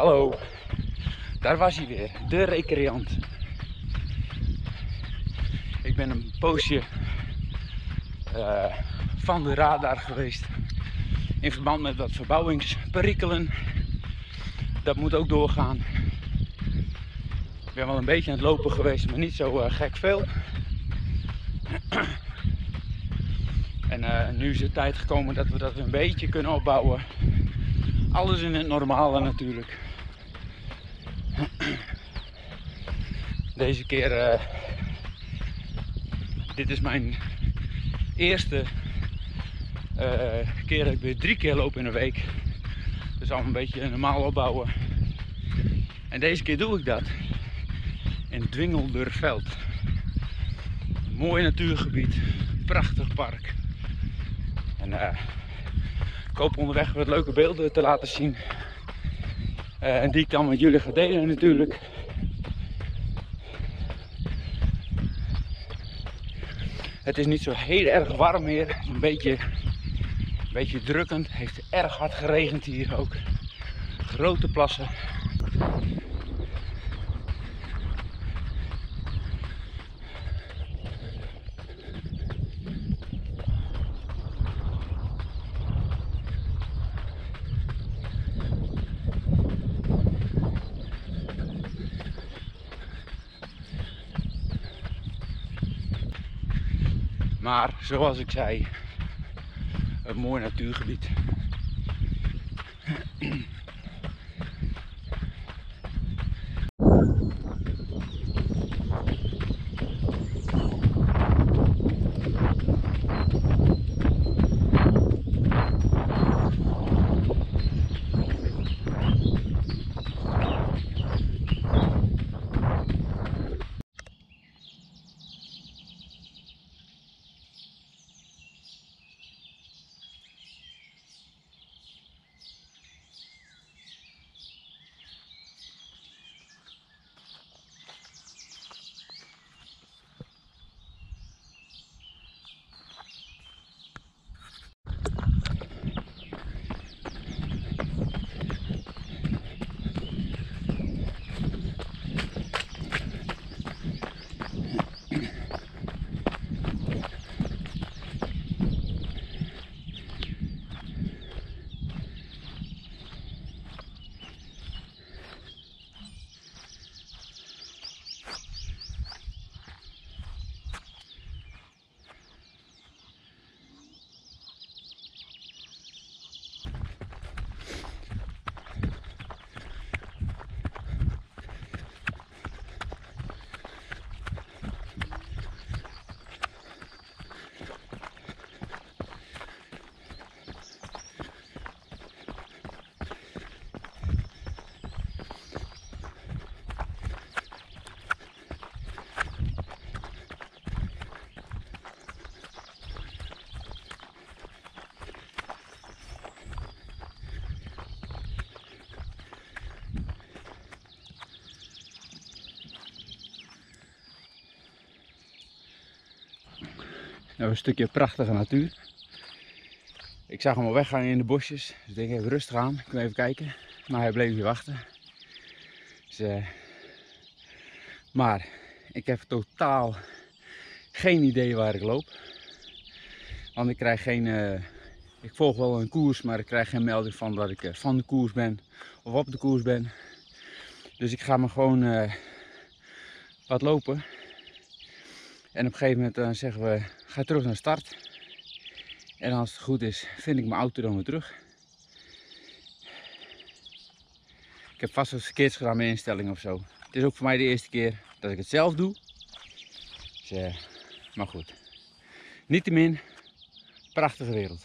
Hallo, daar was hij weer, de recreant. Ik ben een poosje van de radar geweest in verband met wat verbouwingsperikelen. Dat moet ook doorgaan. Ik ben wel een beetje aan het lopen geweest, maar niet zo gek veel. En nu is het tijd gekomen dat we dat een beetje kunnen opbouwen. Alles in het normale natuurlijk. Deze keer, dit is mijn eerste keer dat ik weer 3 keer loop in een week. Dus al een beetje normaal opbouwen. En deze keer doe ik dat in Dwingelderveld. Mooi natuurgebied, prachtig park. En ik hoop onderweg wat leuke beelden te laten zien. En die ik dan met jullie ga delen natuurlijk. Het is niet zo heel erg warm meer. Het is een beetje drukkend. Het heeft erg hard geregend hier ook. Grote plassen. Maar zoals ik zei, een mooi natuurgebied. Nou, een stukje prachtige natuur. Ik zag hem al weggaan in de bosjes. Dus ik denk even rustig aan. Ik kon even kijken. Maar hij bleef hier wachten. Dus, maar ik heb totaal geen idee waar ik loop. Want ik krijg geen... ik volg wel een koers, maar ik krijg geen melding van dat ik van de koers ben. Of op de koers ben. Dus ik ga maar gewoon wat lopen. En op een gegeven moment dan zeggen we, ga terug naar start. En als het goed is, vind ik mijn auto dan weer terug. Ik heb vast wat verkeerds gedaan met instellingen of zo. Het is ook voor mij de eerste keer dat ik het zelf doe. Dus, maar goed. Niettemin, prachtige wereld.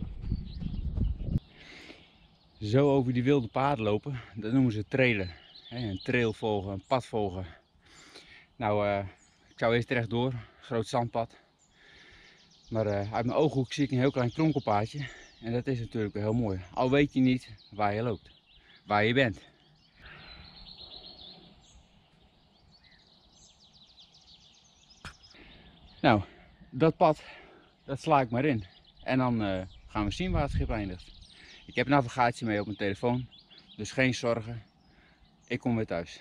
Zo over die wilde paden lopen, dat noemen ze trailen. Een trail volgen, een pad volgen. Nou, ik zou eerst rechtdoor, groot zandpad. Maar uit mijn ooghoek zie ik een heel klein kronkelpaadje. En dat is natuurlijk wel heel mooi. Al weet je niet waar je loopt, waar je bent. Nou, dat pad, dat sla ik maar in. En dan gaan we zien waar het schip eindigt. Ik heb navigatie mee op mijn telefoon, dus geen zorgen. Ik kom weer thuis.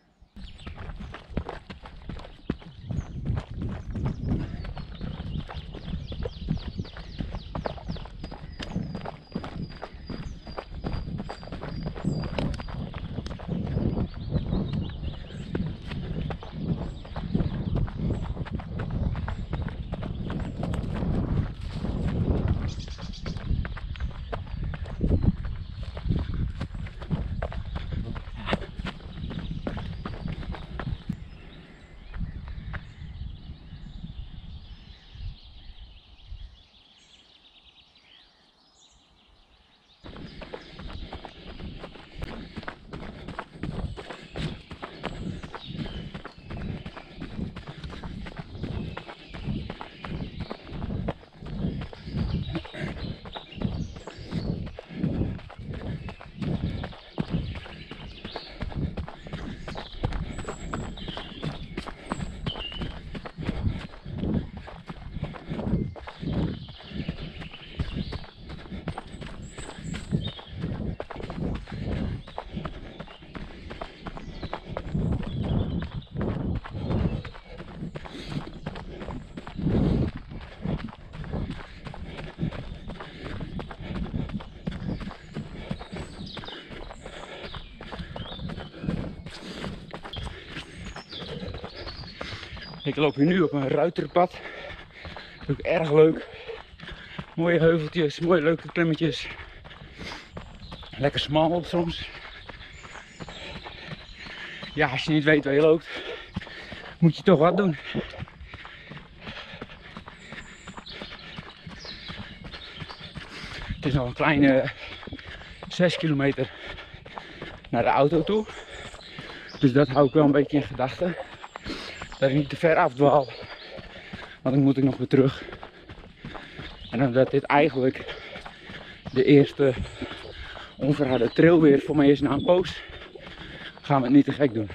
Ik loop hier nu op een ruiterpad. Ook erg leuk. Mooie heuveltjes, mooie leuke klimmetjes. Lekker smal soms. Ja, als je niet weet waar je loopt, moet je toch wat doen. Het is nog een kleine 6 kilometer naar de auto toe. Dus dat hou ik wel een beetje in gedachten. Dat ik niet te ver afdwaal, want dan moet ik nog weer terug. En omdat dit eigenlijk de eerste onverharde trail weer voor mij is na een poos, gaan we het niet te gek doen.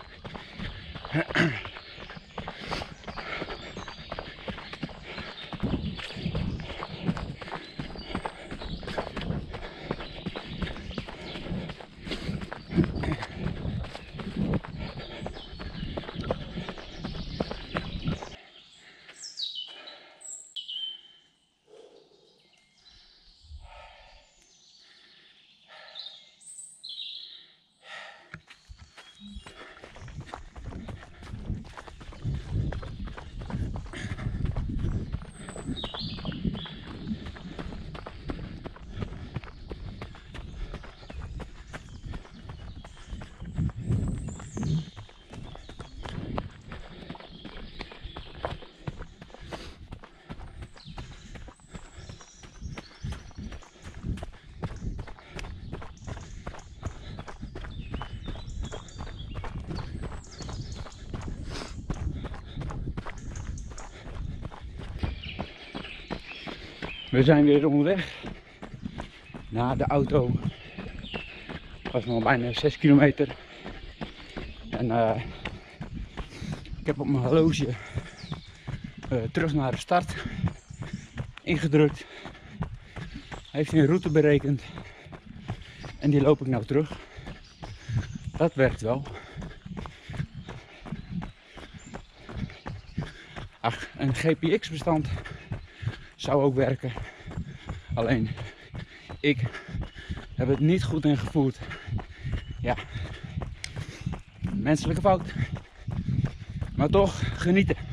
We zijn weer onderweg naar de auto. Het was nog bijna 6 kilometer. En ik heb op mijn horloge terug naar de start ingedrukt. Heeft hij een route berekend. En die loop ik nou terug. Dat werkt wel. Ach, een GPX-bestand zou ook werken. Alleen, ik heb het niet goed ingevoerd. Ja, menselijke fout. Maar toch, genieten.